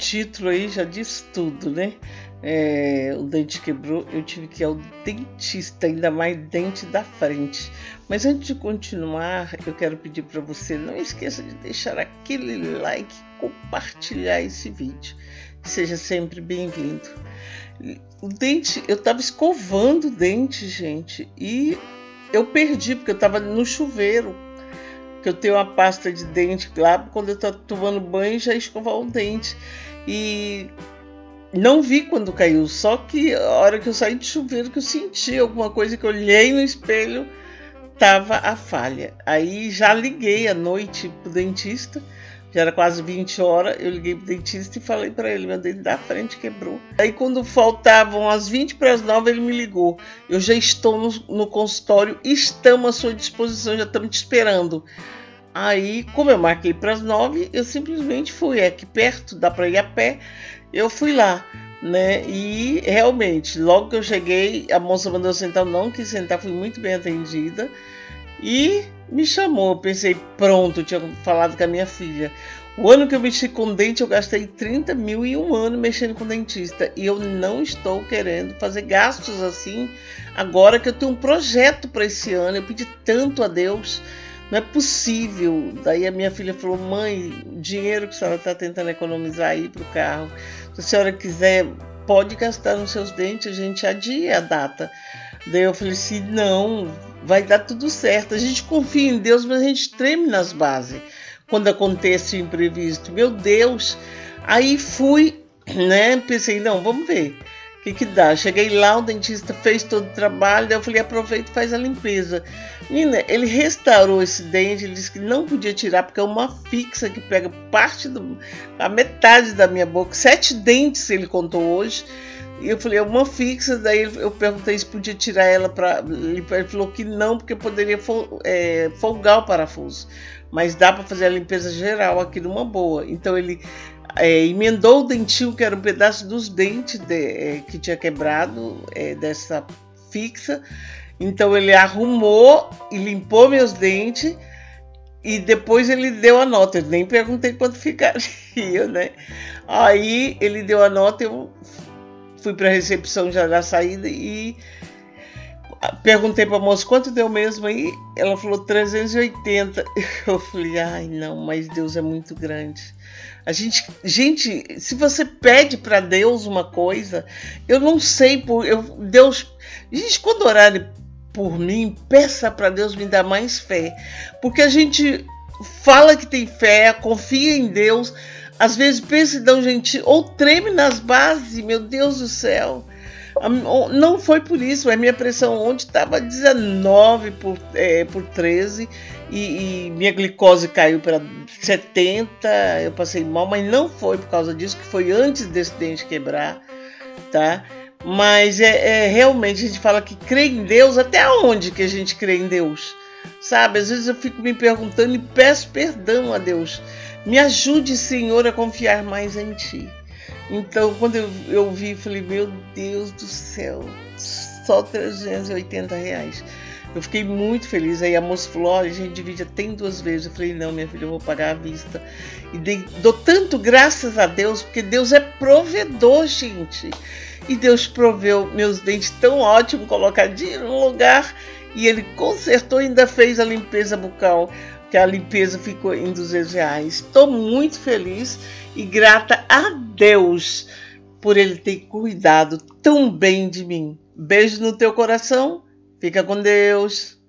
título aí já diz tudo, né? O dente quebrou, eu tive que ir ao dentista, ainda mais dente da frente. Mas antes de continuar, eu quero pedir para você, não esqueça de deixar aquele like, compartilhar esse vídeo. Seja sempre bem-vindo. O dente, eu estava escovando o dente, gente, e eu perdi, porque eu estava no chuveiro, que eu tenho uma pasta de dente lá, quando eu estou tomando banho, já escovar o dente. E não vi quando caiu, só que a hora que eu saí do chuveiro, que eu senti alguma coisa, que eu olhei no espelho, tava a falha. Aí já liguei à noite pro dentista, já era quase 20 horas, eu liguei pro dentista e falei para ele, meu dente da frente quebrou. Aí quando faltavam as 20 para as 9, ele me ligou. Eu já estou no consultório, estamos à sua disposição, já estamos te esperando. Aí, como eu marquei para as 9, eu simplesmente fui, aqui perto, dá para ir a pé, eu fui lá, né? E realmente, logo que eu cheguei, a moça mandou sentar, eu não quis sentar, fui muito bem atendida e me chamou. Eu pensei, pronto, eu tinha falado com a minha filha. O ano que eu mexi com dente, eu gastei 30 mil em um ano mexendo com dentista. E eu não estou querendo fazer gastos assim, agora que eu tenho um projeto para esse ano. Eu pedi tanto a Deus, não é possível. Daí a minha filha falou, mãe, o dinheiro que a senhora está tentando economizar aí para o carro, se a senhora quiser, pode gastar nos seus dentes, a gente adia a data. Daí eu falei assim, não, vai dar tudo certo. A gente confia em Deus, mas a gente treme nas bases quando acontece o imprevisto. Meu Deus! Aí fui, né? Pensei, não, vamos ver o que dá. Cheguei lá, o dentista fez todo o trabalho, daí eu falei, aproveita e faz a limpeza. Menina, ele restaurou esse dente, ele disse que não podia tirar, porque é uma fixa que pega a metade da minha boca. 7 dentes ele contou hoje. E eu falei, é uma fixa, daí eu perguntei se podia tirar ela para limpar. Ele falou que não, porque poderia folgar o parafuso. Mas dá para fazer a limpeza geral aqui numa boa. Então ele emendou o dentinho, que era um pedaço dos dentes que tinha quebrado dessa fixa. Então ele arrumou e limpou meus dentes. E depois ele deu a nota. Eu nem perguntei quanto ficaria, né? Aí ele deu a nota, eu fui para a recepção já da saída e perguntei para a moça quanto deu mesmo aí. Ela falou 380. Eu falei, ai não, mas Deus é muito grande. Gente, se você pede para Deus uma coisa, eu não sei, Deus, gente, quando orarem por mim, peça para Deus me dar mais fé, porque a gente fala que tem fé, confia em Deus, às vezes pensa e dá um jeitinho, ou treme nas bases, meu Deus do céu. Não foi por isso, a minha pressão ontem estava 19 por 13 e minha glicose caiu para 70, eu passei mal, mas não foi por causa disso, que foi antes desse dente quebrar, tá? Mas realmente a gente fala que crê em Deus, até onde que a gente crê em Deus? Sabe, às vezes eu fico me perguntando e peço perdão a Deus. Me ajude, Senhor, a confiar mais em Ti. Então, quando eu vi, falei, meu Deus do céu, só 380 reais. Eu fiquei muito feliz. Aí a moça falou, olha, a gente divide até em 2 vezes. Eu falei, não, minha filha, eu vou pagar à vista. E dou tanto graças a Deus, porque Deus é provedor, gente. E Deus proveu meus dentes tão ótimos, colocadinho no lugar. E Ele consertou e ainda fez a limpeza bucal, que a limpeza ficou em 200 reais. Estou muito feliz e grata a Deus por Ele ter cuidado tão bem de mim. Beijo no teu coração. Fica com Deus.